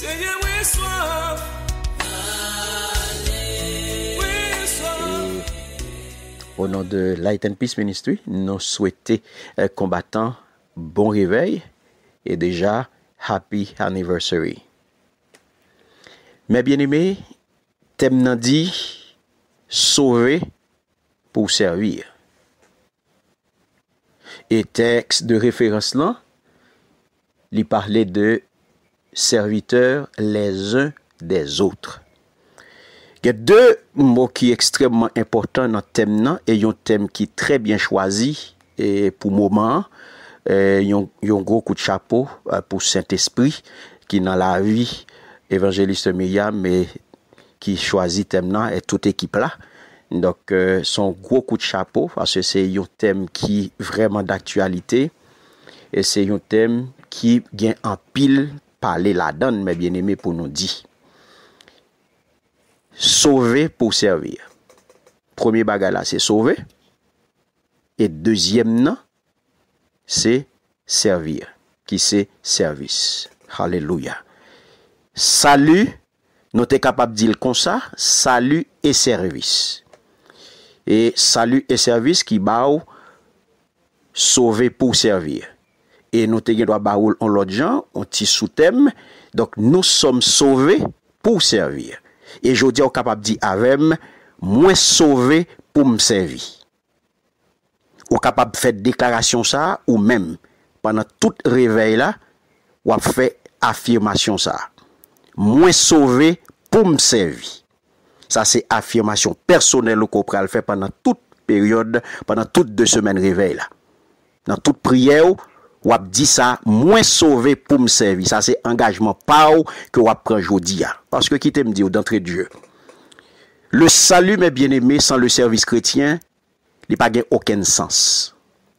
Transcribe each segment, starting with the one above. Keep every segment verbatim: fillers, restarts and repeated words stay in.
Au nom de Light and Peace Ministry, nous souhaitons euh, combattants bon réveil et déjà Happy Anniversary. Mes bien-aimés, thème nan dit sauver pour servir. Et texte de référence là, il parlait de serviteurs les uns des autres. Il y a deux mots qui sont extrêmement importants dans le thème et un thème qui est très bien choisi et pour le moment, il y a un gros coup de chapeau pour Saint-Esprit qui dans la vie évangéliste Myriam mais qui choisit thème là et toute équipe là. Donc euh, son gros coup de chapeau parce que c'est un thème qui est vraiment d'actualité et c'est un thème qui vient en pile parler la donne mes bien-aimés pour nous dire. Sauver pour servir. Premier bagage là, c'est sauver. Et deuxième non, c'est servir. Qui c'est service. Alléluia. Salut, nous sommes capables de dire comme ça, salut et service. Et salut et service qui baou sauver pour servir. Et nous te doit baoul en l'autre gens, on ti sous-thème. Donc nous sommes sauvés pour servir. Et je dis au capable dit avec moi sauvé pour me servir. Ou capable faire déclaration ça ou même pendant tout réveil là ou fait affirmation ça. Moi sauvé pour me servir. Ça c'est affirmation personnelle qu'on peut le faire pendant toute période, pendant toutes deux semaines réveil là. Dans toute prière ou ap dit ça, moins sauvé pour me servir. Ça, c'est engagement pas que ou ap prend jodi. Parce que qui t'aime dire d'entrée de jeu. Le salut, mes bien-aimés, sans le service chrétien, il n'a pas aucun sens.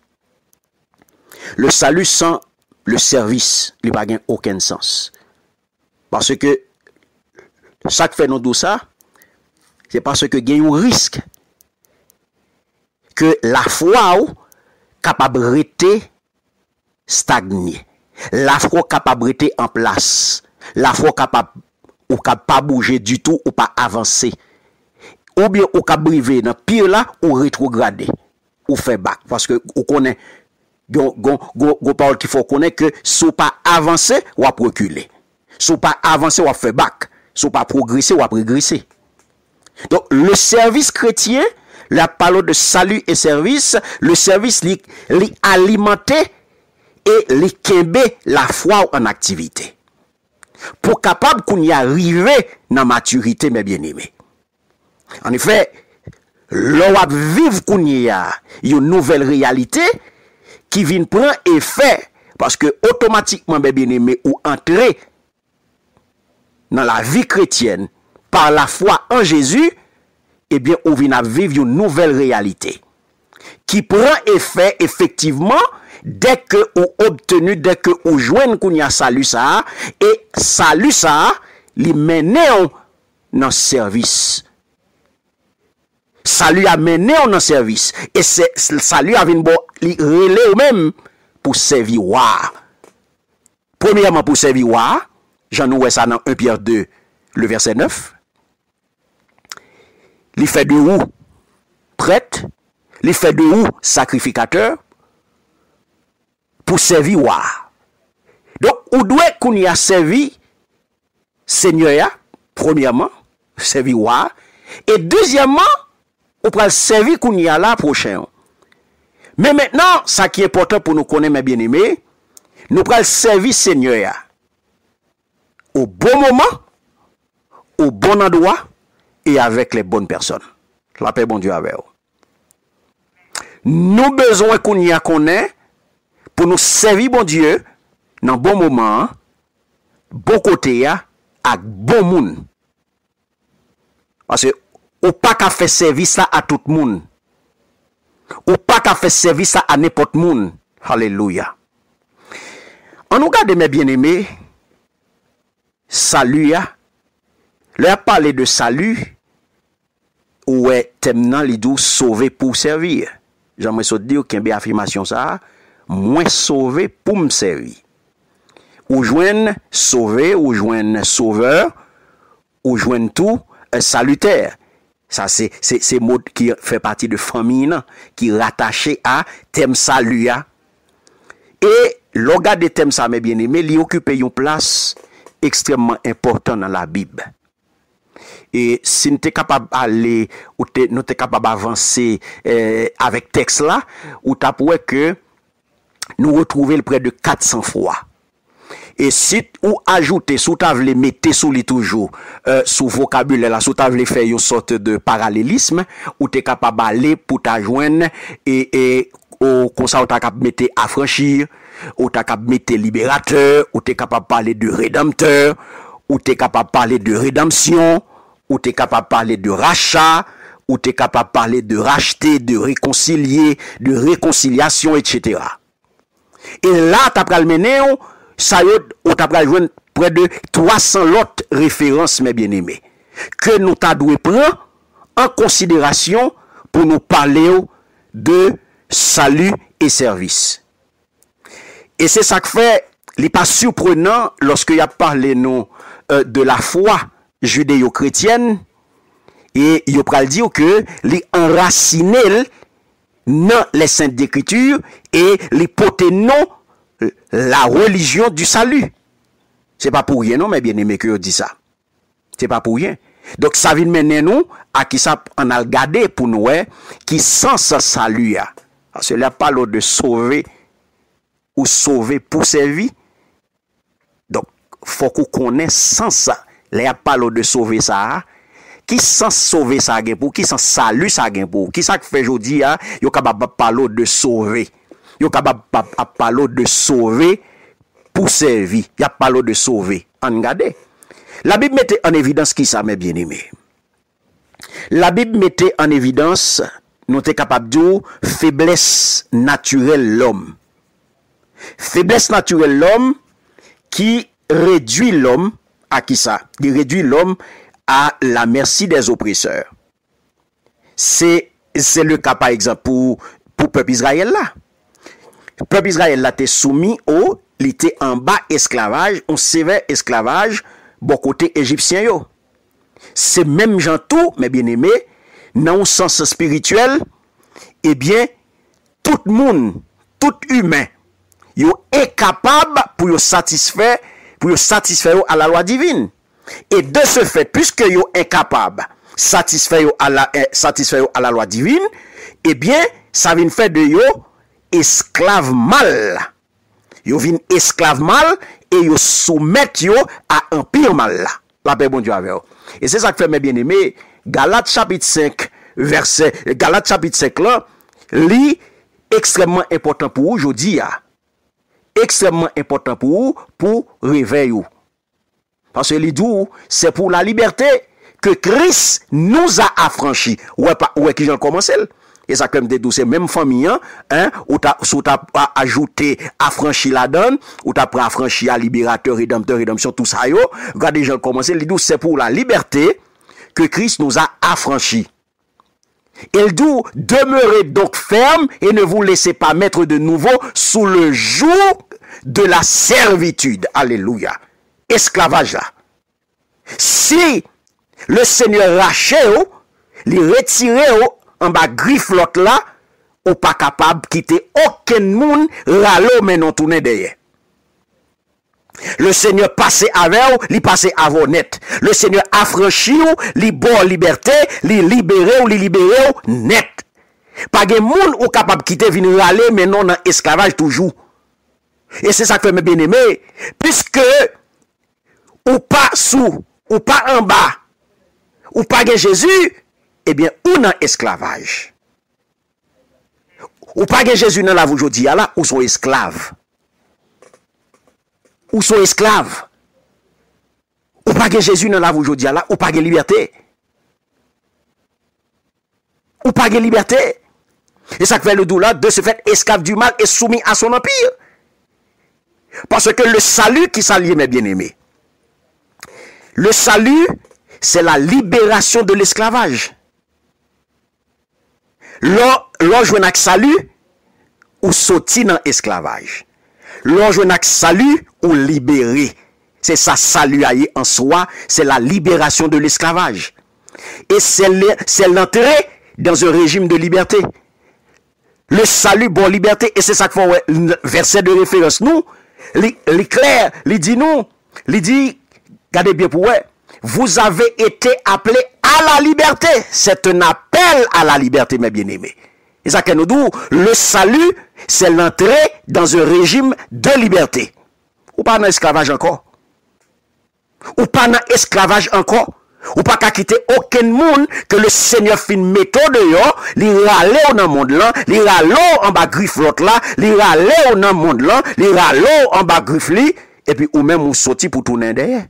Le salut sans le service, il n'a pas aucun sens. Parce que, ça qui fait nous tout ça, c'est parce que il y a un risque que la foi capable de rester stagné. La foi capable de rester en place. La foi capable ou capable pas bouger du tout ou pas avancer. Ou bien ou capable briver dans pire là ou rétrograder ou faire back parce que ou connaît gon gon gon parole qu'il faut connaître que si pas avancer ou à reculer. Si pas avancer ou à faire back, si pas progresser ou à régresser. Donc le service chrétien, la parole de salut et service, le service li, li alimenté et li kembe la foi en activité. Pour capable qu'on y arrive dans maturité mes bien-aimés. En effet, l'on va vivre qu'on y a une nouvelle réalité qui vient prendre effet parce que automatiquement mes bien-aimés ou entrer dans la vie chrétienne par la foi en Jésus, eh bien, on vient à vivre une nouvelle réalité qui prend effet effectivement dès que ou obtenu, dès que ou joigne qu'on y a salut ça, et salut ça, li mène dans service. Salut a mené dans service. Et c'est salut a vinn bon li relé ou même pour servir wa. Premièrement pour servir wa, j'en oué ça dans un Pierre deux, le verset neuf. Li fait de ou prêtre, li fait de ou sacrificateur pour servir wa. Donc ou doit qu'on y a servi Seigneur premièrement, servir wa et deuxièmement ou pral servir qu'on y a là prochain. Mais maintenant, ça qui est important pour nous connaître mes bien-aimés, nous pral servir Seigneur au bon moment, au bon endroit et avec les bonnes personnes. La paix bon Dieu avec vous. Nous besoin qu'on y a connaît pour nous servir bon Dieu dans bon moment, bon côté avec bon monde. Parce que ou pas qu'à faire service là à tout le monde. Ou pas qu'à faire service là à n'importe monde. Alléluia. On nous regarde mes bien-aimés, salut ya. Leur parler de salut, ou est temnan li dou sauver pour servir. J'aimerais se dire qu'une affirmation ça, moins sauver pour me servir. ou joignent sauver, ou joignent sauveur, ou joignent tout euh, salutaire. Ça, c'est ces mots qui fait partie de famille, non, qui rattaché à thème salut. Et l'organe de thème ça, mes bien-aimés, il occupe une place extrêmement importante dans la Bible. Et si nous sommes capables d'aller, ou nous sommes capables d'avancer euh, avec texte là, ou tu as que nous retrouvons près de quatre cents fois. Et si ou ajouter, si tu voulez mettre sous les toujours, euh, sous vocabulaire là, si tu voulez faire une sorte de parallélisme, ou tu es capable d'aller pour t'ajoindre, et, et au comme ça, tu es capable de mettre affranchir, ou tu es capable de mettre libérateur, ou tu es capable de parler de rédempteur, ou tu es capable de parler de rédemption, ou tu es capable de parler de rachat, ou tu es capable de parler de racheter, de réconcilier, de réconciliation, et cetera. Et là, tu as le mener, ça y est, on t'a joindre près de trois cents autres références, mes bien-aimés, que nous t'avons prendre en considération pour nous parler de salut et service. Et c'est ça que fait, il n'est pas surprenant lorsque il a parlé non, euh, de la foi judéo-chrétienne, et il a dire que les enraciné dans les saintes d'écriture et les poté non la religion du salut. C'est pas pour rien, non, mais bien aimé que je dis ça. C'est pas pour rien. Donc, ça vient mener nous à qui ça en a regardé pour nous, qui sans ce salut, parce que là, parle de sauver ou sauver pour servir. Donc, faut qu'on connaisse sans ça. Là, parle de sauver ça. Qui sans sauver ça, pour qui sans salut ça, pour qui ça fait aujourd'hui, il est capable de parler de sauver. Il est capable de parler de sauver pour servir. Il y a parlé de sauver. En regardez. La Bible mettait en évidence qui ça, mes bien-aimés. La Bible mettait en évidence, nous sommes capables de dire, faiblesse naturelle l'homme. Faiblesse naturelle l'homme qui réduit l'homme à qui ça? Qui réduit l'homme à la merci des oppresseurs. C'est c'est le cas par exemple pour pour peuple Israël là. Le peuple Israël là était soumis au, il était en bas esclavage, on sévère esclavage bon côté égyptien yo. C'est même gens tout, mes bien-aimés, dans un sens spirituel, eh bien tout le monde, tout humain, yo est capable pour yo satisfaire pour yo satisfaire à la loi divine. Et de ce fait, puisque yo incapable satisfaire à la eh, satisfaire à la loi divine, eh bien ça vient faire de yo esclave mal. Yo vin esclave mal et yo soumettre yo à empire mal. La paix bon Dieu avec vous. Et c'est ça que fait mes bien-aimés, Galates chapitre cinq verset Galates chapitre cinq là, li extrêmement important pour vous aujourd'hui a. Extrêmement important pour vous pour réveiller. Parce que les doux, c'est pour la liberté que Christ nous a affranchis. Ouais, pas, ouais, qui j'en commencé. Et ça, comme des doux, c'est même famille, hein, où t'as, où t'as ajouté affranchi la donne, où t'as pris affranchi à libérateur, rédempteur, rédemption, tout ça, yo. Regardez, j'en commencé. Les doux, c'est pour la liberté que Christ nous a affranchis. Il dit, demeurez donc ferme et ne vous laissez pas mettre de nouveau sous le joug de la servitude. Alléluia. Esclavage là. Si le Seigneur rachète, les retirer en bas griffe l'autre là, ou pas capable de quitter aucun monde râler mais non tourner derrière. Le Seigneur passe avec vous, il passe avant net. Le Seigneur affranchit vous, il bon liberté, il libéré ou il libéré net. Pas de monde ou capable de quitter venir râler mais non dans esclavage toujours. Et c'est ça que mes bien-aimés, puisque ou pas sous, ou pas en bas, ou pas de Jésus, eh bien, ou dans esclavage. Ou pas de Jésus dans la vie aujourd'hui, là, ou sont esclaves. Ou sont esclaves. Ou pas de Jésus dans la vie aujourd'hui, là, ou pas de liberté. Ou pas de liberté. Et ça fait le douleur de ce fait esclave du mal et soumis à son empire. Parce que le salut qui s'allie, mes bien-aimés, le salut, c'est la libération de l'esclavage. Lorsque vous avez salut, ou sorti dans l'esclavage. L'on a salut ou libéré. C'est ça, salut en soi, c'est la libération de l'esclavage. Et c'est l'entrée dans un régime de liberté. Le salut, bon, liberté, et c'est ça que fait le verset de référence, nous, l'éclair, il dit nous, il dit, regardez bien pour vous, vous avez été appelés à la liberté. C'est un appel à la liberté, mes bien-aimés. Et ça que nous dit, le salut, c'est l'entrée dans un régime de liberté. Ou pas dans l'esclavage encore. Ou pas dans l'esclavage encore. Ou pas qu'à quitter aucun monde que le Seigneur fin méthode dehors, li rale dans le monde là, li rale en bas griffe l'autre là, li rale dans le monde là, li rale en bas griffe li, et puis ou même ou sorti pour tourner derrière.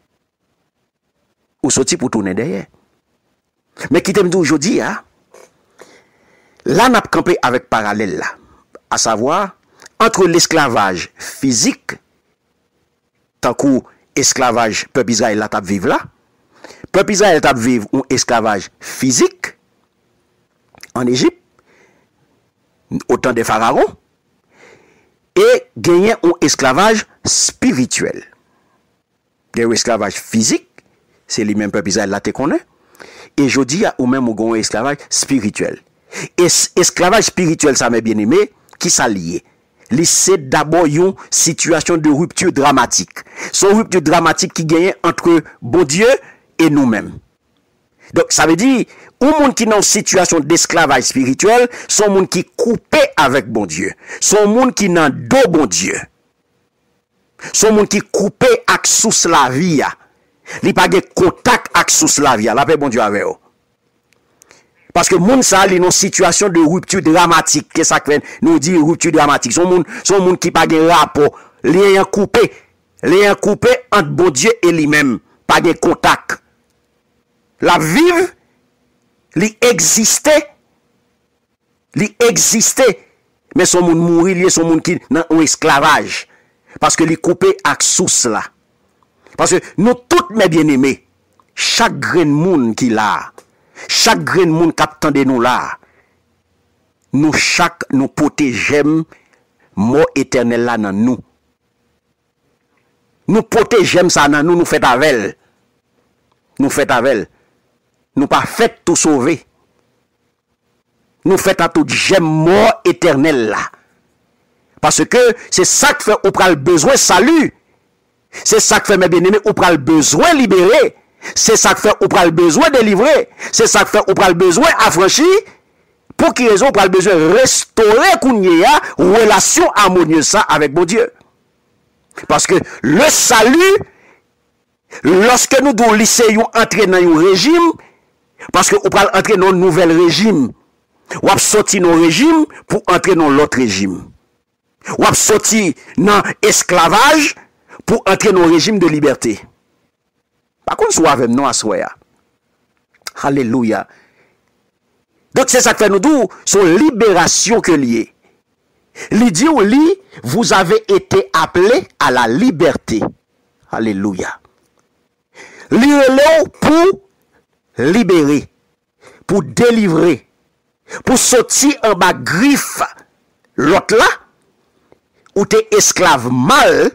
Ou sorti pour tourner derrière. Mais qui t'aime dit aujourd'hui, hein? Là, n'a campé avec parallèle là, à savoir, entre l'esclavage physique, tant qu'ou esclavage, peuple Israël là, tape vivre là, peuple Israël tape vivre un esclavage physique, en Égypte, au temps des pharaons, et gagner un esclavage spirituel. Un esclavage physique, c'est les mêmes peuple Israël là, te connaît, et je dis, ou même un esclavage spirituel. Et esclavage spirituel, ça m'a bien aimé, qui s'allie. C'est d'abord une situation de rupture dramatique. Son rupture dramatique qui gagne entre bon Dieu et nous-mêmes. Donc, ça veut dire, un monde qui est dans une situation d'esclavage spirituel, son monde qui est coupé avec bon Dieu. Son monde qui est dans dos bon Dieu. Son monde qui est coupé avec sous la vie. Il n'y a pas de contact avec sous la vie. La paix bon Dieu avec eux. Parce que moun sa li dans situation de rupture dramatique. Qu'est-ce que ça fait? Nous dit rupture dramatique. Son moun, son moun qui pas de rapport. Lien coupé. Lien coupé entre bon Dieu et lui-même. Pas de contact. La vive, li existait. Li existait. Mais son moun mourir, li son moun qui dans un esclavage. Parce que li coupé avec source là. Parce que nous toutes mes bien-aimés, chaque grain de moun qui là, chaque grain de monde qui attend nous là, nous chaque nous protégeons mort éternel là dans nous. Nous protégeons ça dans nous, nous fait avec. Nous fait avec. Nous pas fait tout sauver. Nous fait à tout j'aime mort éternel là. Parce que c'est ça qui fait ou pral besoin salut. C'est ça qui fait mes bien-aimés ou pral besoin libérer. C'est ça que fait ou pral besoin délivrer. C'est ça que fait ou pral besoin affranchir. Pour qui raison ou pral besoin restaurer kounya relation harmonieuse ça avec mon Dieu. Parce que le salut, lorsque nous devons lycéons entrer dans un régime, parce que ou pral entrer dans un nouvel régime, ou ap sorti dans un régime pour entrer dans l'autre régime. Ou ap sorti dans esclavage pour entrer dans un régime de liberté. Par contre, soit avec nous à soya. Alléluia. Donc, c'est ça que fait nous dire, son libération que lié. Il dit ou li, vous avez été appelés à la liberté. Alléluia. Li pour libérer, pour délivrer, pour sortir en bas griffe. L'autre là, où t'es esclave mal,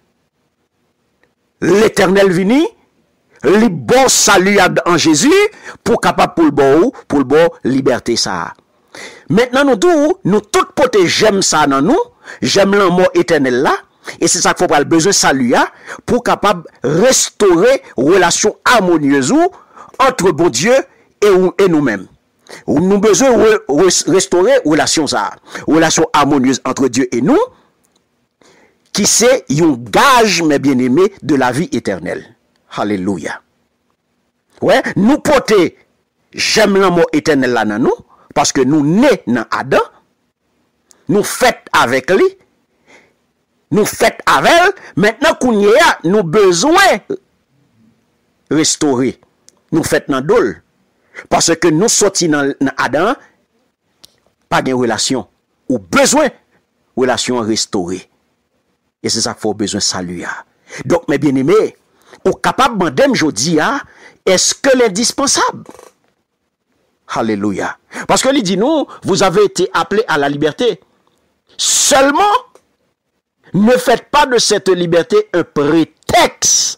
l'Éternel vini, li bon salut en Jésus pour capable pour le bon pour le bon liberté ça. Maintenant nous tout nous tout pote j'aime ça dans nous, j'aime l'amour éternel là et c'est ça qu'il faut pas le besoin salut pour capable restaurer relation harmonieuse entre bon Dieu et, et nous-mêmes. Nous besoin restaurer relation ça, relation harmonieuse entre Dieu et nous qui c'est un gage mes bien-aimés de la vie éternelle. Alléluia. Ouais, nous porter j'aime l'amour éternel là dans nous parce que nous nés dans Adam, nous fait avec lui, nous fait avec maintenant qu'on y a nous besoin restaurer, nous fait dans dol parce que nous sortis dans Adam pas de relation ou besoin relation restaurée. Et c'est ça qu'il faut besoin salut. Donc mes bien-aimés, ou capable de demander aujourd'hui, est-ce que l'indispensable? Alléluia. Parce que il dit nous, vous avez été appelés à la liberté. Seulement, Ne faites pas de cette liberté un prétexte.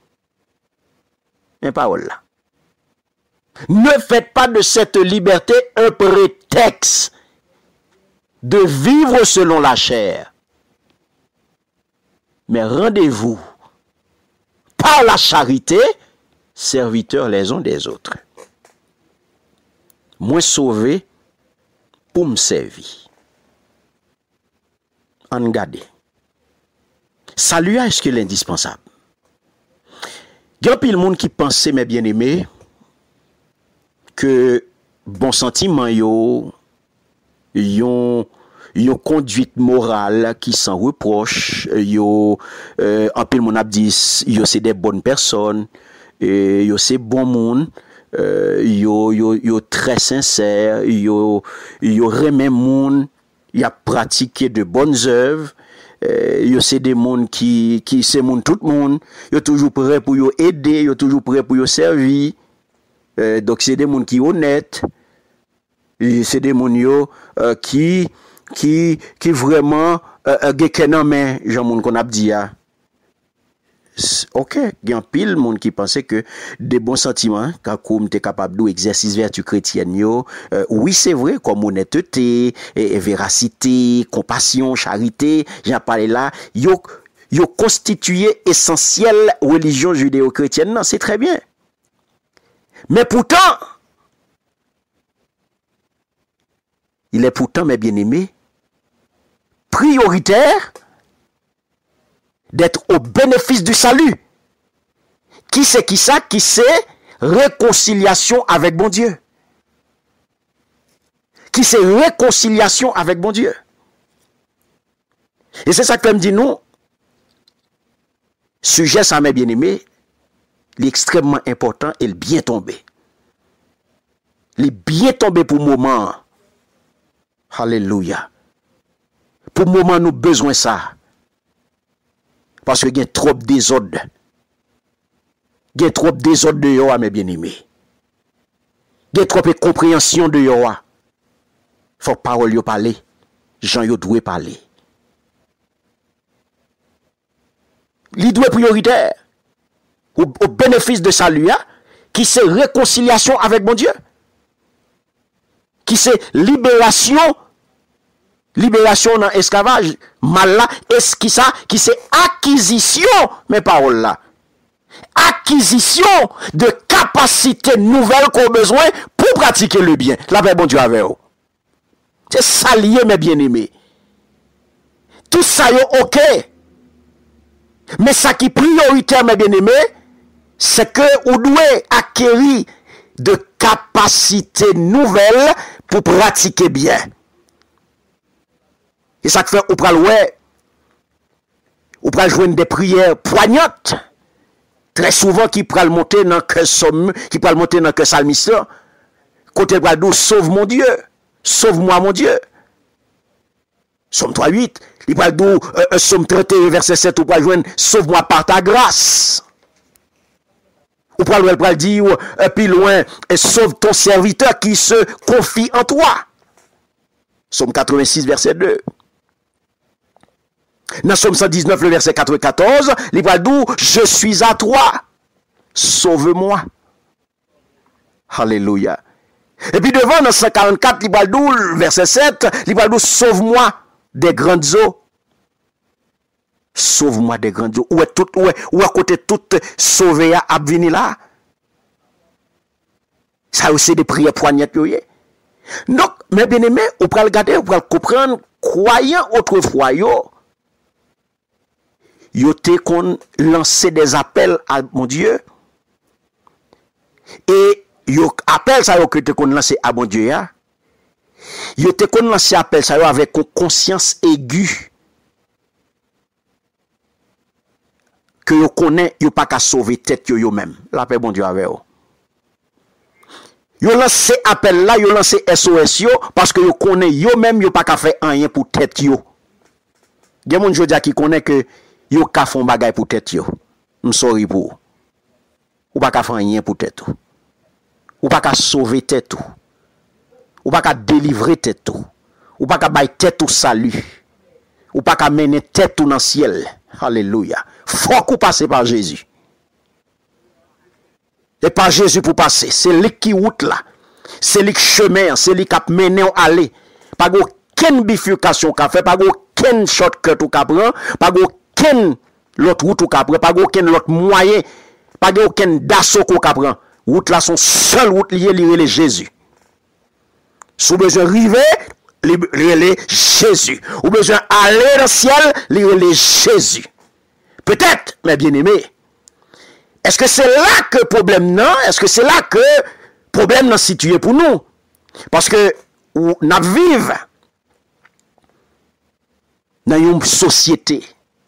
Une parole là. Ne faites pas de cette liberté un prétexte de vivre selon la chair. Mais rendez-vous par la charité, serviteurs les uns des autres. Moi sauvé pour me servir. En garder. Salut, est-ce que l'indispensable? Il y a pile monde qui pensait, mes bien-aimés, que bon sentiment yo, yon, yon conduite morale qui s'en reproche, yo, euh, en pile monde a dit, yo c'est des bonnes personnes, et yo c'est bon monde, euh, yo, yo, yo très sincère, yo, yo remet monde, y a pratiqué de bonnes œuvres. Euh, yo c'est des monde qui qui c'est monde tout le monde, yo toujours prêt pour yo aider, yo toujours prêt pour yo servir. Euh, donc c'est des monde qui honnêtes. C'est des monde yo euh, qui qui qui vraiment euh gen main Jean monde qu'on a dit a. OK, il y a pile monde qui pensait que des bons sentiments quand comme tu es capable de exercice vertu chrétienne yo, euh, oui c'est vrai comme honnêteté et, et véracité, compassion, charité, j'en parlé là, yo yo constitué essentiel religion judéo-chrétienne, non, c'est très bien. Mais pourtant il est pourtant mes bien-aimés prioritaire d'être au bénéfice du salut. Qui c'est qui ça? Qui c'est réconciliation avec bon Dieu. Qui c'est réconciliation avec bon Dieu. Et c'est ça que me dit nous. Sujet ça mes bien-aimés, l'extrêmement important et le bien tombé. Le bien tombé pour moment. Alléluia. Pour moment nous besoin ça. Parce que il y a trop de désordre. Il y a trop de désordre de yo, mes bien-aimés. Il y a trop de compréhension de yo. Faut parole yo parler. Jean yo doit parler. Li doit prioritaire. Au, au bénéfice de salut, qui c'est réconciliation avec mon Dieu. Qui c'est libération. Libération dans esclavage, mal là, est-ce qui ça, qui c'est acquisition, mes paroles là. Acquisition de capacités nouvelles qu'on a besoin pour pratiquer le bien. La paix, bon Dieu, avec vous. C'est ça lié, mes bien-aimés. Tout ça est ok. Mais ça qui est prioritaire, mes bien-aimés, c'est que vous devez acquérir de capacités nouvelles pour pratiquer bien. Et ça fait, ou pral ouais, ou pral joindre des prières poignantes, très souvent qui pral monter dans que somme, qui pral monter dans que salmiste, côté pral dou, sauve mon Dieu, sauve-moi mon Dieu. Somme trois huit, il pral dou, euh, somme trente et un, verset sept, ou pral joindre, sauve-moi par ta grâce. Ou pral ou pral dire, euh, plus loin, sauve ton serviteur qui se confie en toi. Somme quatre-vingt-six, verset deux. Dans Somme cent dix-neuf, le verset quatre-vingt-quatorze, il va dire, je suis à toi, sauve-moi. Alléluia. Et puis devant, dans cent quarante-quatre, il va dire, verset sept, il va dire, sauve-moi des grandes eaux. Sauve-moi des grandes eaux. Où est tout, où est, où à côté tout sauvé à venir là? Ça aussi des prières poignettes. Donc, mes bien-aimés, on peut regarder, on peut comprendre, croyant autrefois, yo, yo te kon lancer des appels à mon Dieu, et yo appel ça yo que te kon lancer à mon Dieu, ya, yo te kon lancer appel ça yo avec une conscience aiguë, que yo connaît, yo pas qu'à sauver tête yo yo même. La paix bon Dieu avec yo. Yo lancé appel là, yo lancé S O S yo, parce que yo connaît yo même yo pas qu'à faire rien pour tête yo. Gen moun jodi qui connaît que yo ka font bagay pour tête yo. M'sorry pour. Ou pas qu'à faire rien pour tête ou. Ou pas qu'à sauver tête ou. Ou pas qu'à délivrer tête ou. Ou pas qu'à bay tête ou salut. ou pas qu'à mener tête tout dans le ciel. Alléluia. Faut qu'on passe par Jésus. Et par Jésus pour passer. C'est lui qui route là. C'est lui qui chemin, c'est lui qui a mené à aller. Pas aucune bifurcation qu'a fait, pas aucun shortcut ou qu'a prend, pas aucune l'autre route ou qu'a prend, pas aucun autre moyen, pas aucun d'assaut qu'on qu'a prend. Route là son seule route liée liée Jésus. Si vous besoin arriver, liée Jésus. Ou besoin aller dans le ciel, liée Jésus. Peut-être, mes bien-aimés. Est-ce que c'est là que le problème non? Est-ce que c'est là que le problème n'est situé pour nous? Parce que nous vivons dans une société.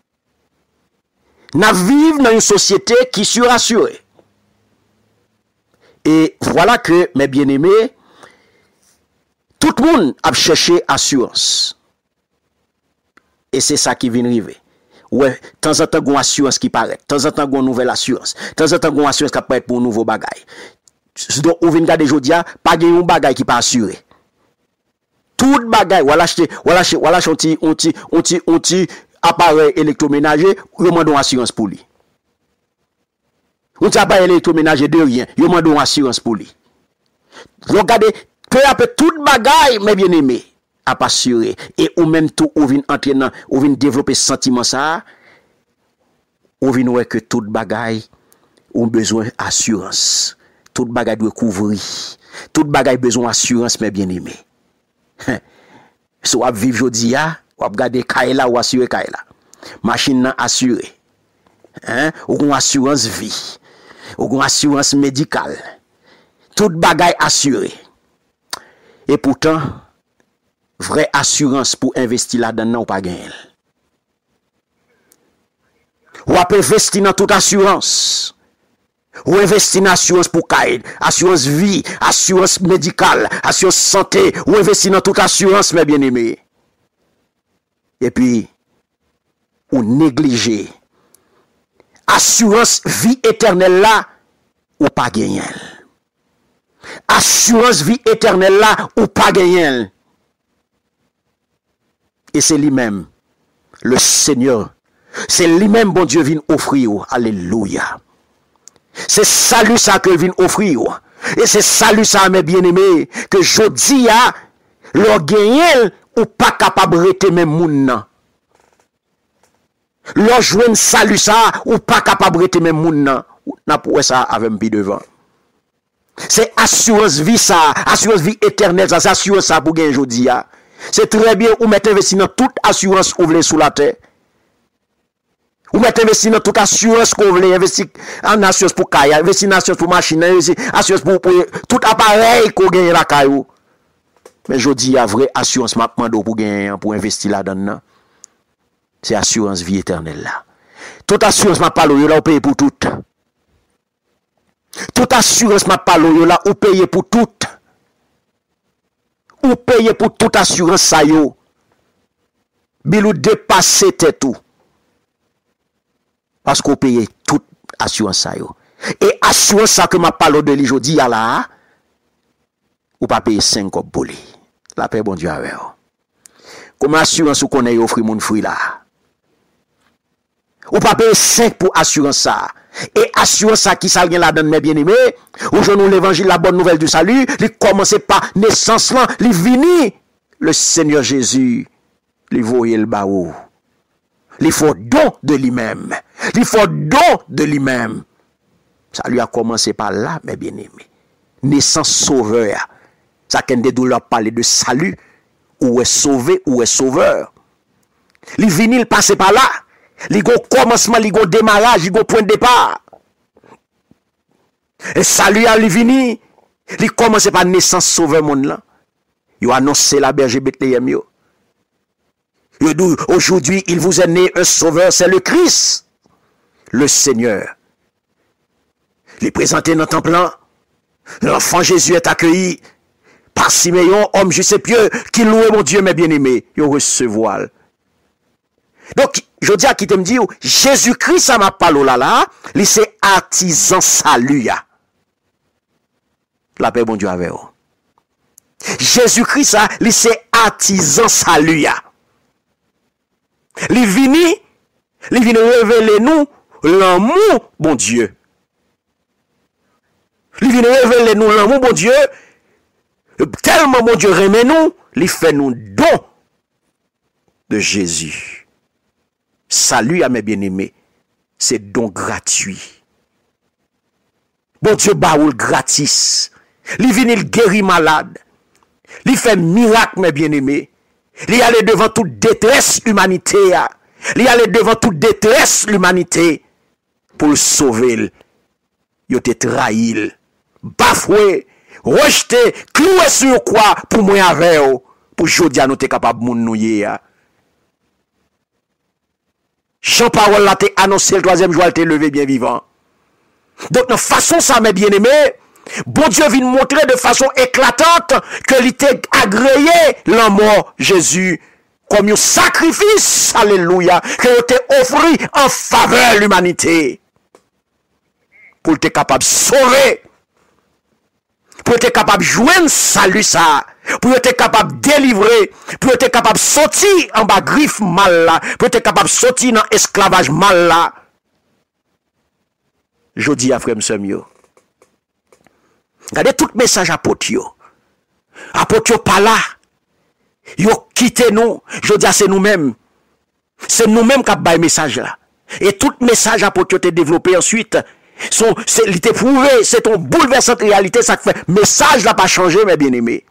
Nous vivons dans une société qui est surassurée. Et voilà que, mes bien-aimés, tout le monde a cherché assurance. Et c'est ça qui vient arriver. Ouais, de temps en temps, il y a une assurance qui paraît. De temps en temps, il y a une nouvelle assurance. De temps en temps, il y a une assurance qui paraît pour un nouveau bagage. Donc, on vient de regarder aujourd'hui, pas de bagage qui n'est pas assuré. Tout bagage, on va acheter, on va acheter, on va acheter un petit, un petit, un petit appareil électroménager, on demande une assurance pour lui. On petit appareil électroménager de rien, on demande une assurance pour lui. Regardez, peu à peu, tout bagage, mes bien-aimés, à pas assuré. Et ou même tout, ou vient entraîner, ou vient développer ce sentiment ça, ou vient voir que tout bagage, ont besoin d'assurance. Tout bagage doit couvrir. Tout bagage besoin d'assurance, mes bien-aimés. Si vous vivez aujourd'hui, vous regardez Kaila ou assuré Kaila. Machine assurée. Hein? Ou une assurance vie. Ou une assurance médicale. Tout bagage assuré. Et pourtant, vraie assurance pour investir là-dedans ou pas gagner. Ou peut investir dans toute assurance. Ou investir dans assurance pour caïd, assurance vie, assurance médicale, assurance santé, ou investir dans toute assurance, mes bien-aimés. Et puis, ou négliger. Assurance vie éternelle là, ou pas gagner. Assurance vie éternelle là, ou pas gagner. Et c'est lui-même, le Seigneur. C'est lui-même, bon Dieu, vient offrir. Alléluia. C'est salut ça que vient offrir. Et c'est salut ça, mes bien-aimés, que je dis à leur gagner ou pas capable de rester même moun. Leur joindre salut ça ou pas capable de rester même moun. N'a pas ça avec un pied devant. C'est assurance vie ça, assurance vie éternelle ça, c'est assurance ça pour gagner aujourd'hui. C'est très bien ou mettre investi dans toute assurance ou voulez sous la terre. Ou mettez investi dans toute assurance qu'on veut investir en assurance pour caille, investir en assurance pour machine, investir en assurance pour, pour tout appareil qu'on gagne la caillou. Mais je dis, il y a vraie assurance maintenant pour gagner, pour investir là-dedans. C'est assurance vie éternelle là. Toute assurance m'a parlé là, on paye pour tout. Toute assurance m'a parlé là, on paye pour tout. On paye pour toute assurance ça yo. Bilou dépasser tout. Parce qu'on paye toute assurance ça yo. Et assurance ça que m'a parlé de lui aujourd'hui là, ou pas payer cinq cop pour lui. La paix bon Dieu avec vous. Comment assurance ou connaît offrir mon fruit là? Ou pas payer cinq pour assurance ça. Et assurance ça qui ça là dedans mes bien-aimés, aujourd'hui l'évangile la bonne nouvelle du salut, il commence par naissance là, il vini le Seigneur Jésus, il voyait le baou. Il faut don de lui-même. Il faut don de lui-même. Ça lui a commencé par là, mes bien-aimés. Naissance sauveur. Ça qu'un des douleurs parler de salut. Ou est sauvé, ou est sauveur. Il vini, il passe par là. Il y a commencement, il y a démarrage, il y a point de départ. Et salut à vini. Il commence par naissance sauveur monde là. Il a annoncé la berger Bethléem yo. Aujourd'hui, il vous est né un sauveur, c'est le Christ, le Seigneur. Il est présenté dans le temple. L'enfant Jésus est accueilli par Siméon, homme juste et pieux, qui loue mon Dieu, mes bien-aimés. Il recevoir. Donc, je dis à qui te me dit, Jésus-Christ, ça m'a parlé là, là, il c'est artisan salut. La paix, bon Dieu, avec vous. Jésus-Christ, ça, il c'est artisan salut. Li vini, li vini révéler nous l'amour, bon Dieu. Li vini révéler nous l'amour, bon Dieu. Tellement, bon Dieu, remet nous, li fait nous don de Jésus. Salut à mes bien-aimés. C'est don gratuit. Bon Dieu, baoul gratis. Li vini, il guérit malade. Li fait miracle, mes bien-aimés. Li allait devant toute détresse humanité. Li allait devant toute détresse l'humanité pour le sauver. Yo te trahi, bafoué, rejeté, cloué sur quoi pour moi avec vous, pour jodia nous te capable moun nouye. Jean Parole l'a te annoncé le troisième jour, elle te levé bien vivant. Donc, de façon ça, mes bien-aimés, bon Dieu vient montrer de façon éclatante que l'était agréé la mort Jésus comme un sacrifice, alléluia, que l'était offert en faveur de l'humanité pour être capable de sauver, pour être capable de jouer un salut ça, pour être capable de délivrer, pour être capable de sortir en bas griffe mal là, pour être capable de sortir dans l'esclavage mal là. Je dis à frère Msemio, regardez tout message apôtre yo. Apôtre yo pas là. Yo quitté nous. Je dis c'est nous-mêmes. C'est nous-mêmes qui avons bail message là. Et tout message apôtre yo te développé ensuite. Son c'est il t'est prouvé, c'est ton bouleversante réalité ça fait message là pas changé mes bien-aimés.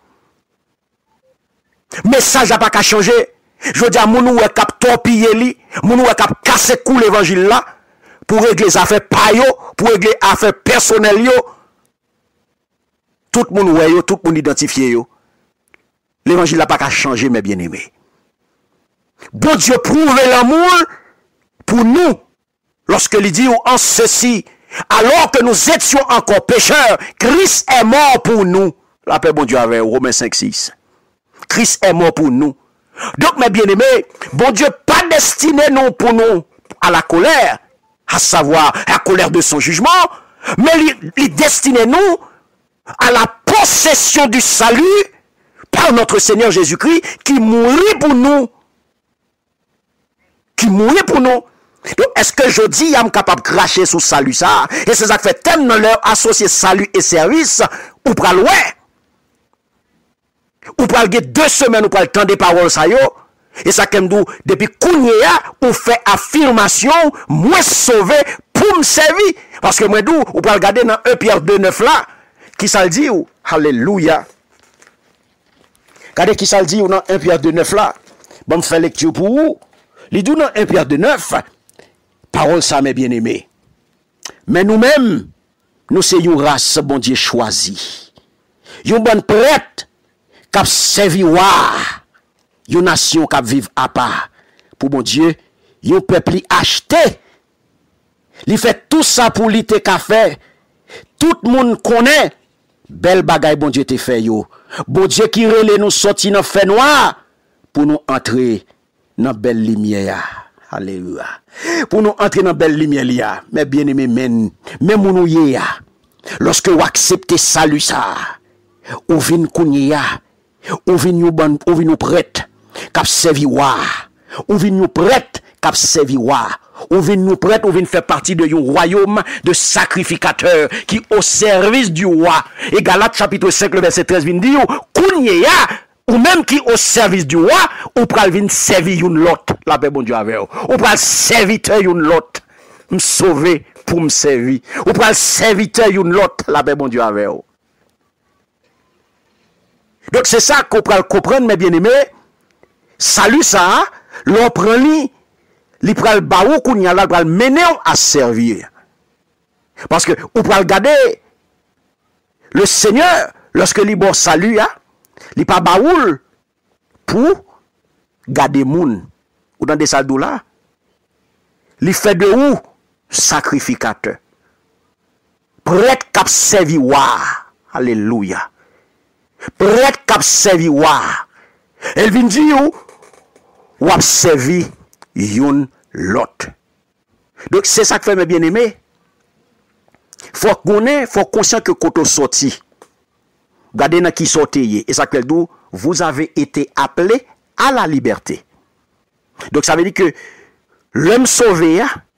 Message là pas qu'à changer. Je dis à moun ou cap torpiller li, moun ou cap casser cou l'évangile là pour régler les affaires payo, pour régler les affaires personnelles yo. Tout le monde ouais yo, tout le monde identifié yo. L'évangile n'a pas qu'à changer, mes bien-aimés. Bon Dieu prouve l'amour pour nous. Lorsque il dit en ceci, alors que nous étions encore pécheurs, Christ est mort pour nous. La paix, bon Dieu, avec Romains cinq, six. Christ est mort pour nous. Donc, mes bien-aimés, bon Dieu pas destiné nous pour nous à la colère, à savoir la colère de son jugement, mais il, il destiné nous à la possession du salut par notre Seigneur Jésus-Christ qui mourit pour nous. Qui mourit pour nous. Donc, est-ce que je dis, je suis capable de cracher sous salut ça? Et c'est ça qui fait tellement leur associer salut et service, ou pral ouais. Ou pral get deux semaines, ou pral temps des paroles ça yo. Et ça comme d'où, depuis Kounia, on fait affirmation, moi sauvé pour me servir. Parce que moi d'où, ou pral regarder dans un Pierre deux, neuf là, qui ça le dit ou? Alléluia. Regardez qui ça le dit ou dans un Pierre deux, neuf là. Bon, me fait lecture pour vous. Il dit dans un Pierre deux, neuf, parole ça, mes bien-aimés. Mais nous-mêmes, nous sommes une race, bon Dieu, choisie. Une bonne prête, qui a servi une nation qui vit à part. Pour bon Dieu, un peuple acheté. Il fait tout ça pour l'été qu'a fait. Tout le monde connaît. Belle bagaille, bon Dieu, te fait yo. Bon Dieu qui relève nous sortir dans le fait noir pour nous entrer dans la belle lumière. Alléluia. Pour nous entrer dans la belle lumière, mais bien aimé, men, même nous y lorsque vous acceptez salut ça, ou vin kounya, ou vin nous bon, ou vin nous prête, cap servi wa, ou vin nous prête, cap servi wa, ou vin nous prête, ou vin faire partie de un royaume de sacrificateurs qui au service du roi. Et Galates chapitre cinq, le verset treize, vient dire, kounya, ou même qui au service du roi, ou pral vin servir une l'autre, la paix bon Dieu avec vous. Ou pral serviteur une l'autre, me sauver pour me servir. Ou pral serviteur une l'autre, la paix bon Dieu avec vous. Donc c'est ça qu'on pral comprendre, mes bien-aimés. Salut ça, l'on prend li, li pral baou kounya la pral mener à servir. Parce que, ou pral garder, le Seigneur, lorsque li bon salut, hein, li pa baoul pour garder moun ou dans des salles là li fait de ou sacrificateur prêtre k'ap servi wa alléluia prêtre k'ap servi wa elle vient dire ou ap servi yon l'autre. Donc c'est ça que fait mes bien-aimés, faut connaître, faut conscient que quand on sorti regardez qui sortez et ça qu'elle dit, vous avez été appelés à la liberté. Donc ça veut dire que l'homme sauvé,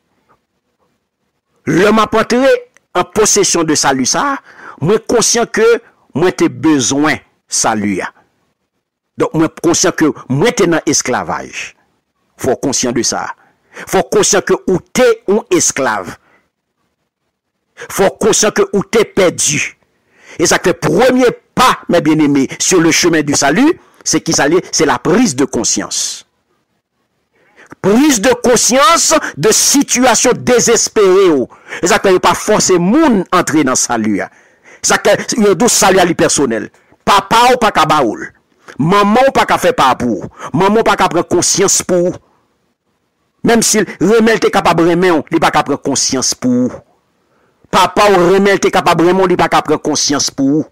l'homme a entré en possession de salut ça, moi conscient que moi t'ai besoin salut. Donc moi conscient que moi t'es dans esclavage. Faut conscient de ça. Faut conscient que ou t'es un esclave. Faut conscient que ou t'es perdu. Et ça fait premier pas, mes bien-aimés, sur le chemin du salut, c'est qui s'allie, c'est la prise de conscience. Prise de conscience de situation désespérée. Et ça fait pas forcer moun entrer dans le salut. Ça fait il y a deux salut à lui personnel. Papa ou pas qu'à baoul. Maman ou pas qu'à faire pas pour. Maman ou pas qu'à prendre conscience pour. Même si remel t'es capable vraiment, il pas qu'à prendre conscience pour. Papa ou remel t'es capable vraiment, il pas qu'à prendre conscience pour.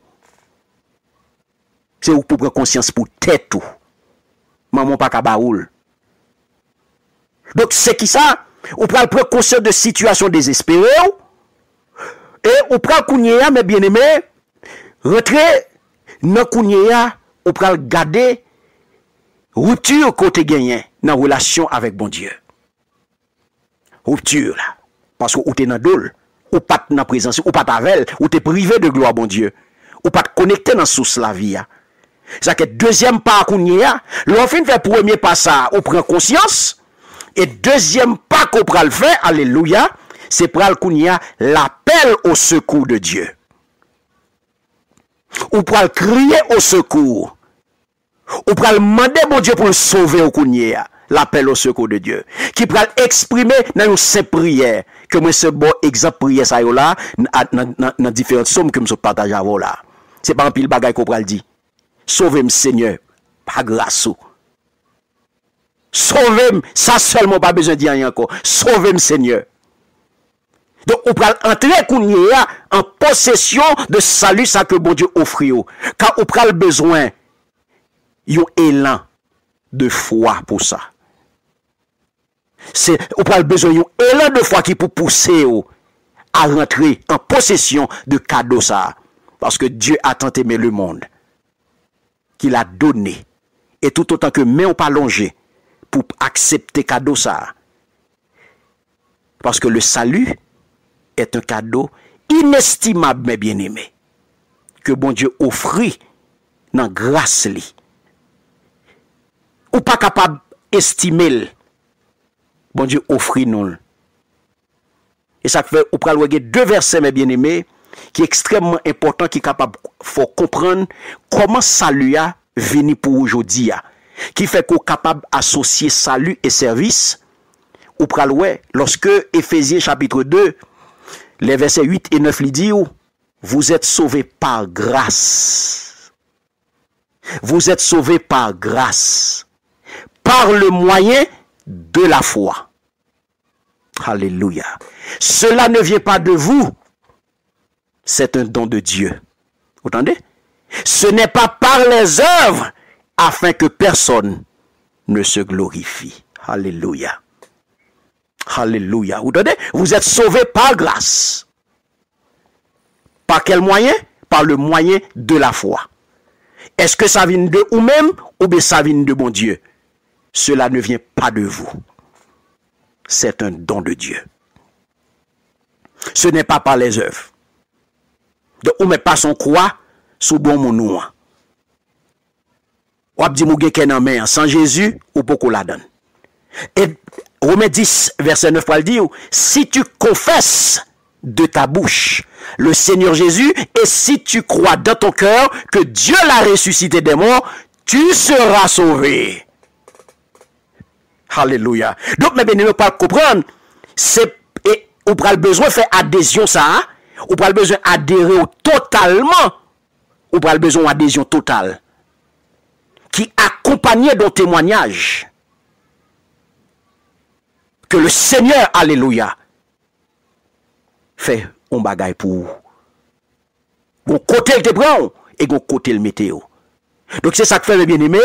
C'est pour prendre conscience pour tête tout. Maman pas qu'à baoul. Donc c'est qui ça? On prend prendre conscience de situation désespérée et on prend kounya mes bien-aimés, rentrer dans kounya, on prend garder rupture côté gagné dans relation avec bon Dieu. Rupture là parce que ou t'es dans dol, ou pas dans présence, ou pas avec, ou t'es privé de gloire bon Dieu, ou pas connecté dans source la vie. Ça que deuxième pas kounya, l'enfin fait premier pas ça, on prend conscience. Et deuxième pas qu'on pral faire, alléluia, c'est pral kounya l'appel au secours de Dieu. Ou pral crier au secours. Ou pral demander mon Dieu pour le sauver au kounya, l'appel au secours de Dieu. Qui pral exprimer dans une simple prière. Que moi c'est bon exemple prière ça yo là, dans différentes sommes que je partage avec là. C'est pas un pile bagay qu'on pral dit. Sauvez-moi Seigneur, par grâce. Sauvez-moi, ça seulement pas besoin de dire rien encore. Sauvez-moi Seigneur. Donc on peut entrer en possession de salut ça que bon Dieu offre. Car on prend le besoin un élan de foi pour ça. C'est on prend le besoin un élan de foi qui peut pousser à rentrer en possession de cadeau ça. Parce que Dieu a tant aimé le monde qu'il a donné. Et tout autant que main on pas longé pour accepter cadeau ça. Parce que le salut est un cadeau inestimable, mes bien-aimés, que bon Dieu offrit dans grâce li. Ou pas capable d'estimer, bon Dieu offrit nous. Et ça fait, ou pral regarder deux versets, mes bien-aimés, qui est extrêmement important, qui est capable, faut comprendre comment salut a venu pour aujourd'hui, qui fait qu'on est capable d'associer salut et service. Ou pral ouais, lorsque Éphésiens chapitre deux, les versets huit et neuf, il dit, vous êtes sauvés par grâce. Vous êtes sauvés par grâce. Par le moyen de la foi. Alléluia. Cela ne vient pas de vous. C'est un don de Dieu. Vous entendez? Ce n'est pas par les œuvres afin que personne ne se glorifie. Alléluia. Alléluia. Vous entendez? Vous êtes sauvés par grâce. Par quel moyen? Par le moyen de la foi. Est-ce que ça vient de vous-même ou bien ça vient de mon Dieu? Cela ne vient pas de vous. C'est un don de Dieu. Ce n'est pas par les œuvres. Donc, on ne met pas son croix sous bon mon nom. On dit que sans Jésus, ou beaucoup la donne. Et Romains dix, verset neuf, pour le dire, si tu confesses de ta bouche le Seigneur Jésus, et si tu crois dans ton cœur que Dieu l'a ressuscité des morts, tu seras sauvé. Alléluia. Donc, mes bien-aimés, pas comprendre, c'est, et, on prend le besoin de faire adhésion, ça, on prend le besoin d'adhérer totalement, on prend le besoin d'adhésion totale, qui accompagnait d'un témoignage, que le Seigneur, alléluia, fait un bagay pour vous. Bon côté le te prend, et bon côté le météo. Donc c'est ça que fait le bien-aimé,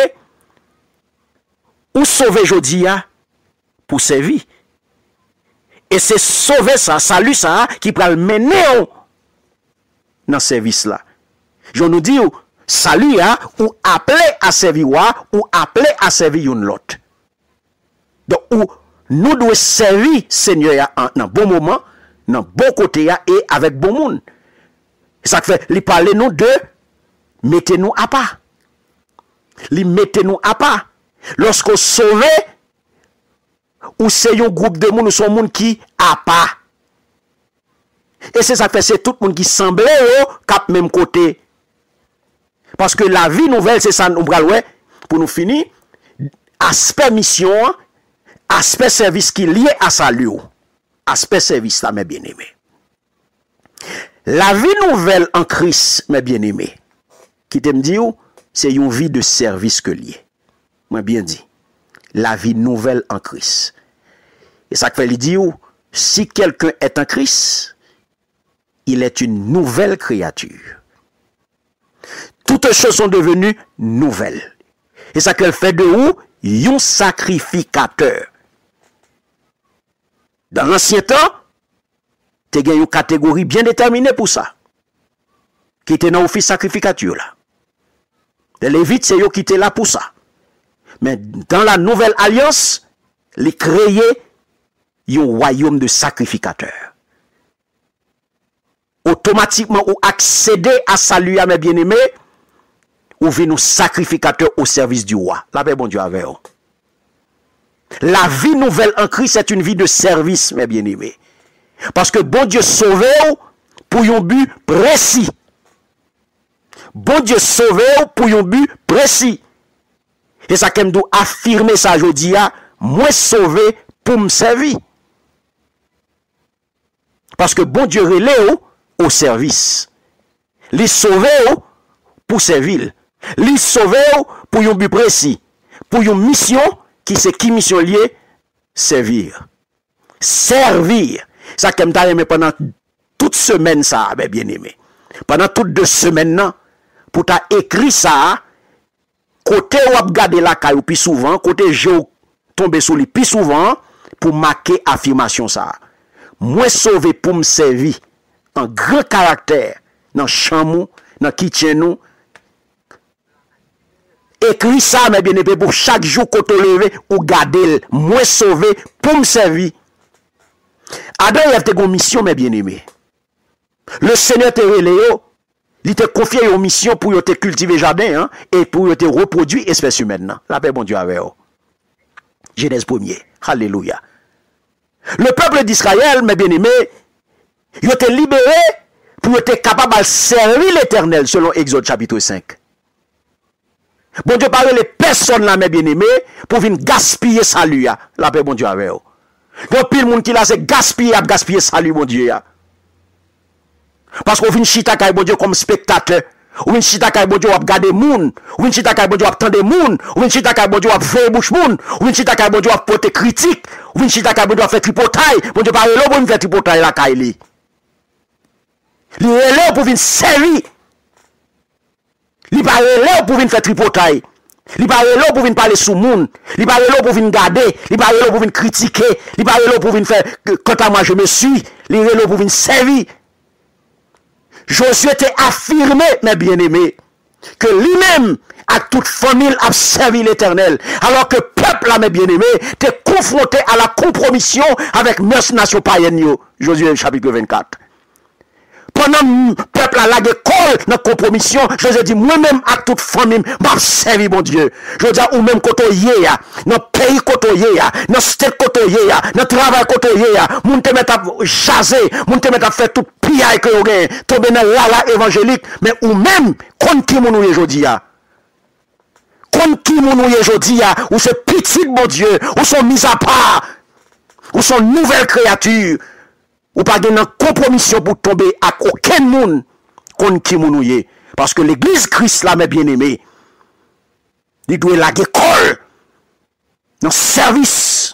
ou sauver aujourd'hui pour servir. Et c'est sauver ça, salut ça, qui peut le mener dans ce service-là. Je nous dis, salut, ou appeler à servir, ou appeler à servir une l'autre. où nous devons servir Seigneur dans bon moment, dans bon côté et avec bon monde. Ça fait, il parle nous de mettez-nous à part. Il mettez-nous à part. Lorsqu'on sauve, ou c'est un groupe de monde, ou son monde qui à part. Et c'est ça que fait, c'est tout le monde qui semblait au cap même côté. Parce que la vie nouvelle, c'est ça, nous ouais, pour nous finir, aspect mission, aspect service qui est lié à salut. Aspect service là, mes bien-aimés. La vie nouvelle en Christ, mes bien-aimés, qui te me dit, c'est une vie de service que lié. Moi bien dit. La vie nouvelle en Christ. Et ça fait, il dit, si quelqu'un est en Christ, il est une nouvelle créature. Toutes choses sont devenues nouvelles. Et ça qu'elle fait de où? Un sacrificateur. Dans l'ancien temps, tu as une catégorie bien déterminée pour ça. Qui était dans l'office sacrificature là. Les Lévites, c'est eux qui étaient là pour ça. Mais dans la nouvelle alliance, les créer un royaume de sacrificateurs. Automatiquement, ou accéder à salut à mes bien-aimés, ou venir sacrificateur au service du roi. La paix, bon Dieu, avec eux. La vie nouvelle en Christ est une vie de service, mes bien-aimés. Parce que bon Dieu sauve pour un but précis. Bon Dieu sauve pour un but précis. Et ça qu'aime doit affirmer ça aujourd'hui, moi sauvé pour me servir. Parce que bon Dieu relève au service. Les sauver pour servir. Les sauver pour un but précis. Pour une mission qui c'est qui mission liée? Servir. Servir. Ça qu'aime t'a aimé pendant toute semaine ça, ben bien aimé. Pendant toutes deux semaines là, pour t'a écrit ça, côté ou regarder la caille plus souvent, côté je tomber sur lui plus souvent pour marquer affirmation ça. Moi sauvé pour me servir en grand caractère dans chamou, dans kitchen nous. Écris ça mes bien-aimés pour chaque jour côté levé ou garder moi sauvé pour me servir. Adam il a une mission mes bien-aimés. Le Seigneur te relève, il te confie une mission pour te cultiver jardin hein, et pour te reproduire espèce humaine. La paix bon Dieu avec vous. Genèse premier. Alléluia. Le peuple d'Israël, mes bien-aimés, il a été libéré pour être capable de servir l'Éternel selon Exode chapitre cinq. Bon Dieu parle les personnes là, mes bien-aimés, pour venir gaspiller salut. La paix bon Dieu avec vous. Il y a pile monde qui là c'est gaspiller, gaspiller salut mon Dieu. Parce qu'on vient chita kay bon Dieu comme spectateur. Ou vient chita kay bon Dieu ap gade moun, ou vient chita kay bon Dieu ap tande moun, ou vient chita kay bon Dieu ap veille bouche moun, ou vient chita kay bon Dieu ap porter critique, ou vient chita kay bon Dieu ap faire tripotaille, bon Dieu parle là pour faire tripotaille la kay li. Li est là pour venir servir. Li parle là pour venir faire tripotaille. Li parle là pour venir parler sous moun, li parle là pour venir garder, li parle là pour venir critiquer, li parle là pour venir faire quant à moi je me suis, li est là pour venir servir. Josué était affirmé, mes bien-aimés, que lui-même, à toute famille, a servi l'Éternel. Alors que le peuple, mes bien-aimés, était confronté à la compromission avec neuf nations païennes. Josué chapitre vingt-quatre. Pendant le peuple a la école dans la compromission, Josué dit, moi-même, à toute famille, m'a servi, mon Dieu. Je dis, ou même côté yéya, dans le pays côté yéya, dans le state côté yéya, dans le travail côté yéya, moun te met à jaser, moun te met à faire tout piaille que vous avez, tomber dans la évangélique, mais ou même, contre qui moun ouye jodi ya. Contre qui moun ouye jodi ya, ou ce petit, mon Dieu, ou son mis à part, ou son nouvelle créature, ou pas de compromission pour tomber à aucun monde contre qui moun parce que l'église Christ là mes bien-aimés il doit la école dans service.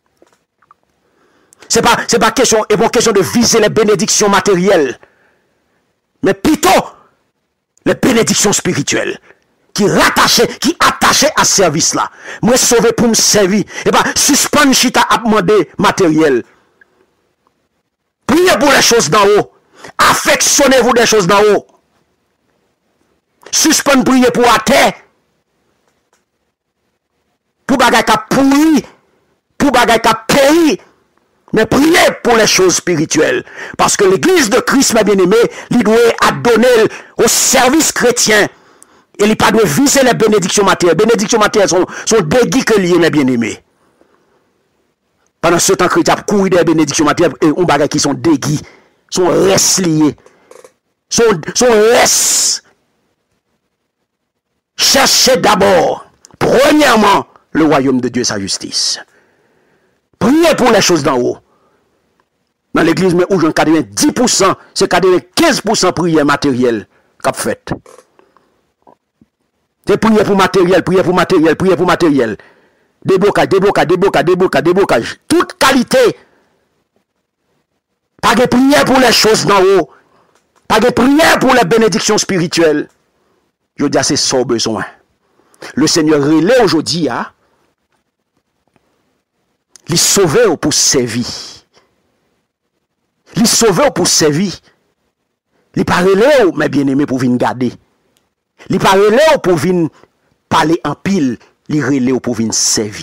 C'est pas c'est pas question et pas question de viser les bénédictions matérielles mais plutôt les bénédictions spirituelles qui rattachent qui attachent à service là. Moi sauvé pour me servir et pas suspendre chita à demander matériel. Priez pour les choses d'en haut. Affectionnez-vous des choses d'en haut. Suspendez prier pour la terre. Pour bagay ka pourri. pour bagay ka pays, mais priez pour les choses spirituelles. Parce que l'église de Christ, mes bien-aimés, il doit donner au service chrétien. Et il pas doit viser les bénédictions matérielles. Les bénédictions matérielles sont, sont déguis que liées, mes bien-aimés. Pendant ce temps, chrétien a couru des bénédictions matérielles et on bagay qui sont déguis, sont restes liés. Sont, sont restes. Cherchez d'abord, premièrement, le royaume de Dieu et sa justice. Priez pour les choses d'en haut. Dans l'église, mais où j'en quatre-vingt-dix pour cent, c'est quatre-vingt-quinze pour cent prière matérielle qu'a fait. C'est prier pour matériel, prier pour matériel, prier pour matériel. Déblocage, déblocage, déblocage, déblocage, déblocage. Toute qualité. Pas de prière pour les choses d'en haut. Pas de prière pour les bénédictions spirituelles. Je dis, c'est ça besoin. Le Seigneur relève aujourd'hui, hein? Il sauve pour servir. Il sauve pour servir. Il pas relève, mes bien-aimés, pour venir garder. Il pas relève pour venir parler en pile. Il relève pour venir servir.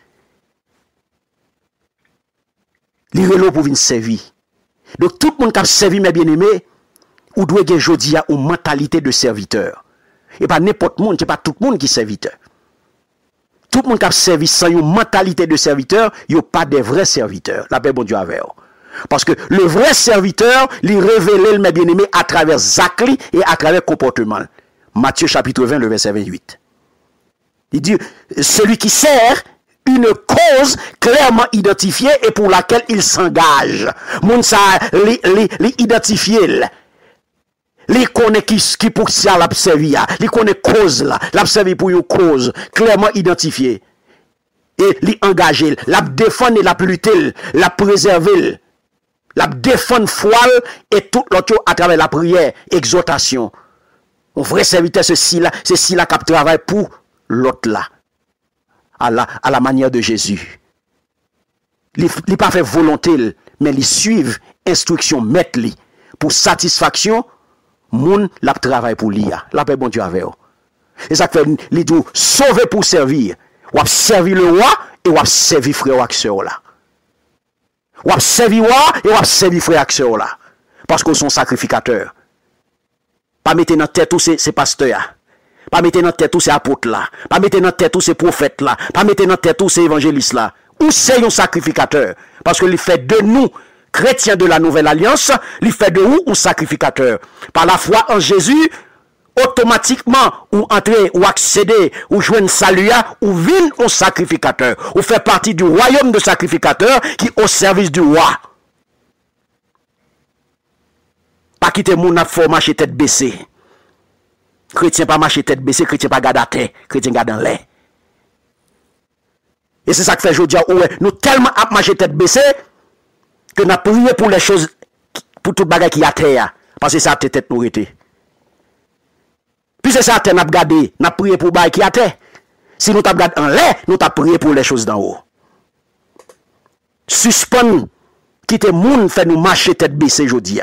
Il relève pour venir servir. Donc tout le monde qui a servi, mes bien-aimés, ou doit gagner aujourd'hui une mentalité de serviteur. Et pas n'importe monde, c'est pas tout le monde qui est serviteur. Tout le monde qui a servi sans une mentalité de serviteur, il n'y a pas de vrais serviteurs. La paix, bon Dieu, avec. Parce que le vrai serviteur, il révèle, mes bien-aimés, à travers Zakli et à travers comportement. Matthieu chapitre vingt, le verset vingt-huit. Il dit, celui qui sert une cause clairement identifiée et pour laquelle il s'engage. Moun sa li, li, li identifié. Li connaît qui, qui pour ça l'a servi, li connaît cause là, l'a servi pour une cause clairement identifiée. Et li engagé, l'a défendre, l'a lutter, l'a préserver, l'a défendre foi et tout l'autre à travers la prière, exhortation. Un vrai serviteur, ceci là, ceci là qui travaille pour l'autre là. À la, à la manière de Jésus. Il n'a pas fait volonté, mais il suivent instruction, mettre li pour satisfaction. Moun la travail pour l'I A. La paix bon Dieu avec. Et ça fait li dit sauver pour servir. Ou servir le roi et ou servir frère ou sœur là. Ou servir roi et ou servir frère ou sœur là. Parce qu'ils sont sacrificateurs. Pas mettre dans tête tous ces, ces pasteurs. Pas mettre dans tête tous ces apôtres là. Pas mettre dans tête tous ces prophètes là. Pas mettre dans tête tous ces évangélistes là. Ou c'est un sacrificateur. Parce que il fait de nous chrétiens de la nouvelle alliance, il fait de nous un sacrificateur. Par la foi en Jésus, automatiquement, ou entrer, ou accéder, ou joindre salut, ou vin un sacrificateur. Ou fait partie du royaume de sacrificateurs qui est au service du roi. Pas quitter mon affaire marcher tête baissée. Chrétien pas marcher tête baissée, chrétien pas garder à terre, chrétien garder en l'air. Et c'est ça que fait aujourd'hui, nous tellement à marcher tête baissée, que nous avons prié pour les choses, pour tout le bagage qui a terre. Parce que ça a tête nous été. Puis c'est ça, nous avons gardé, nous avons prié pour le bagage qui a terre. Si nous avons gardé en l'air, nous avons prié pour les choses d'en haut. Suspend, quitter le monde, fait nous marcher tête baissée aujourd'hui.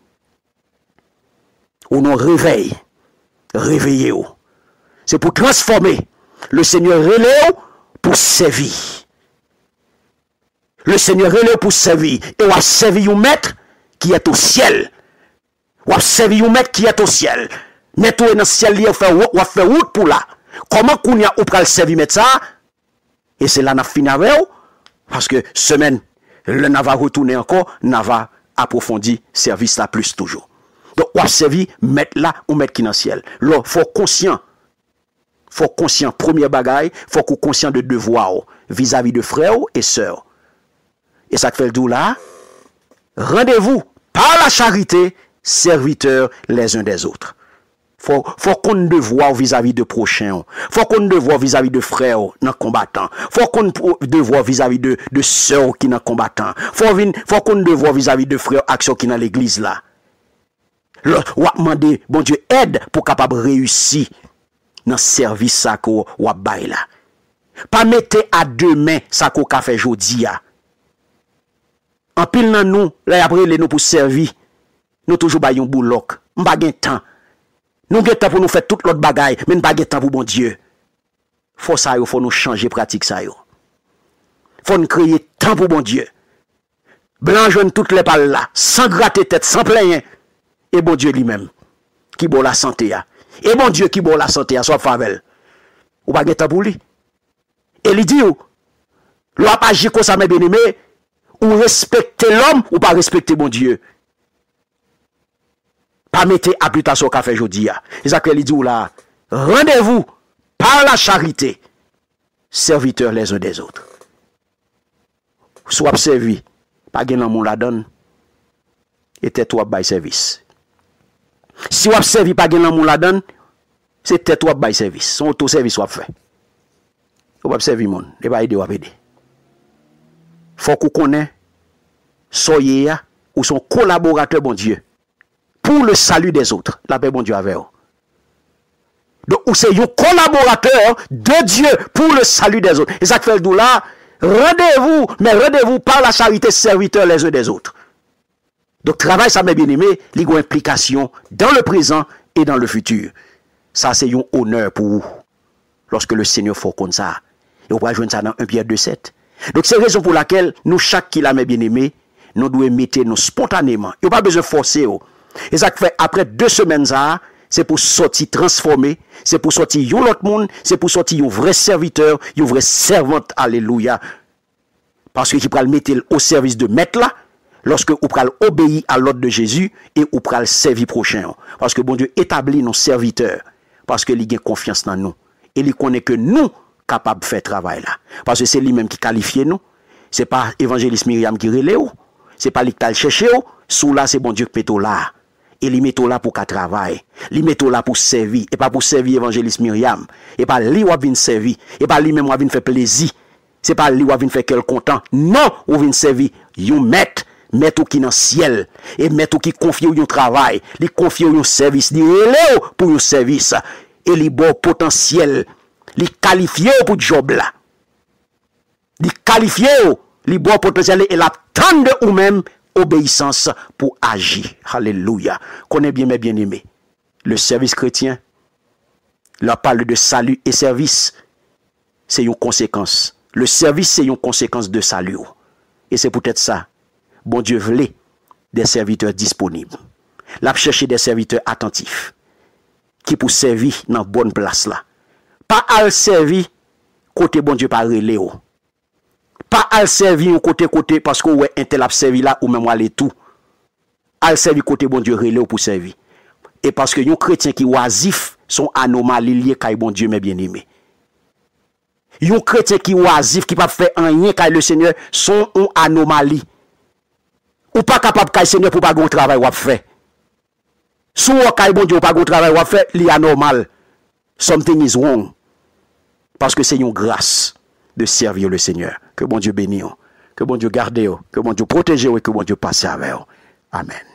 Ou nous réveille, réveillez-vous. C'est pour transformer. Le Seigneur relève pour servir. Le Seigneur relève pour servir. Et on a servi un maître qui est au ciel. On a servi un maître qui est au ciel. Maître dans le ciel, on a fait route pour là. Comment qu'on y a ou pral servir maître ça? Et c'est là qu'on a fini avec vous. Parce que semaine, le n'a va retourner encore, n'a va approfondir service là plus toujours. Donc, on a servi maître là ou maître qui dans le ciel. Là, il faut conscient. Faut conscient, premier bagaille, faut qu'on conscient de devoir vis-à-vis de frères et sœurs. Et ça fait le doux là. Rendez-vous par la charité, serviteurs les uns des autres. Faut, faut qu'on devoir vis-à-vis de prochains. Faut qu'on devoir vis-à-vis de frères non combattants. Faut qu'on devoir vis-à-vis de, de sœurs qui sont combattants. Faut, faut qu'on devoir vis-à-vis de frères action qui dans l'église là. On a demandé, bon Dieu, aide pour capable réussir dans le service ça qu'on a bail là. Pas mettre à deux mains ça qu'on a fait jodi a. En pile nan nous, là après les nous pour servir, nous toujours ba yon boulok. M'pa gen temps. Nous gen temps pour nous faire tout l'autre bagaille, mais m'pa gen temps pour bon Dieu. Faut ça yo, faut nous changer pratique ça yo. Faut nous créer temps pour bon Dieu. Blanc jaune toutes les balles là, sans gratter tête, sans plaindre. Et bon Dieu lui-même, qui bon la santé. Et bon Dieu qui bon la santé, soit favel. Ou pas de temps pour lui. Et il dit, l'on pas agir comme ça, mes bien-aimés, ou respecter l'homme, ou pas respecter bon Dieu. Pas mettre à plus tard sur le café aujourd'hui. C'est ça qu'il dit là, rendez-vous par la charité, serviteurs les uns des autres. Soit servi, pas gain l'amour la donne, et tais-toi by service. Si vous servi pas gain l'amour la donne, c'est tais-toi by service. Son auto-service soit fait. Vous pas servir monde, et pas aider ou aider. Faut qu'on connaisse soyez ou son collaborateur bon Dieu pour le salut des autres. La paix bon Dieu avec vous. Donc ou c'est un collaborateur de Dieu pour le salut des autres. Et ça fait le là, rendez-vous, mais rendez-vous par la charité serviteurs les uns des autres. Donc travail ça mes bien-aimés, il y a une implication dans le présent et dans le futur. Ça c'est un honneur pour vous. Lorsque le Seigneur fait comme ça. Et on va joindre ça dans un Pierre deux sept. Donc c'est la raison pour laquelle nous chaque qui l'a mes bien-aimés, nous devons mettre nous spontanément. Il n'y a pas besoin de forcer. Et ça fait après deux semaines ça, c'est pour sortir transformé, c'est pour sortir un autre monde, c'est pour sortir un vrai serviteur, un vrai servante, alléluia. Parce que qui peut le mettre au service de maître là, lorsque vous pouvez obéir à l'ordre de Jésus et vous pouvez le servir prochain. Parce que bon Dieu établit nos serviteurs, parce qu'il a confiance dans nous. Et il connaît que nous capables de faire travail là. Parce que c'est lui-même qui qualifie nous. C'est pas évangéliste Myriam qui relève. C'est pas lui qui t'a cherché. Sous là, c'est bon Dieu qui met là. Et il met là pour qu'à travail. Il met là pour servir. Et pas pour servir évangéliste Myriam. Et pas lui qui vient servir. Et pas lui-même qui vient faire plaisir. C'est pas lui qui vient faire quel content. Non, ou vient servir. You met. Mettre qui dans le ciel. Et mettre qui confie au travail. Il confie au service. Il relève pour un service. Et il bon potentiel. Les qualifiés pour le job là. Les qualifiés, les bons potentiels et l'attente de ou-même obéissance pour agir. Alléluia. Connais bien mes bien-aimés. Le service chrétien, la parle de salut et service, c'est une conséquence. Le service, c'est une conséquence de salut. Et c'est peut-être ça. Bon Dieu voulait des serviteurs disponibles. L'a chercher des serviteurs attentifs qui pour servir dans bonne place là. Pas à servir côté bon Dieu par reléo. Pas à servir côté côté parce que ouais un tel a servi là ou même aller tout. À servir côté bon Dieu reléo pour servir. Et parce que les chrétiens qui oisifs sont anomalies liées à bon Dieu mes bien-aimés. Les chrétiens qui oisifs qui pas faire rien car le Seigneur sont une anomalie. Ou pas capable car le Seigneur pour pas bon travail ou faire. Sous car bon Dieu pas bon travail ou faire, li anormal. Something is wrong. Parce que c'est une grâce de servir le Seigneur. Que bon Dieu bénisse, que bon Dieu garde, que bon Dieu protège et que bon Dieu passe avec. Amen.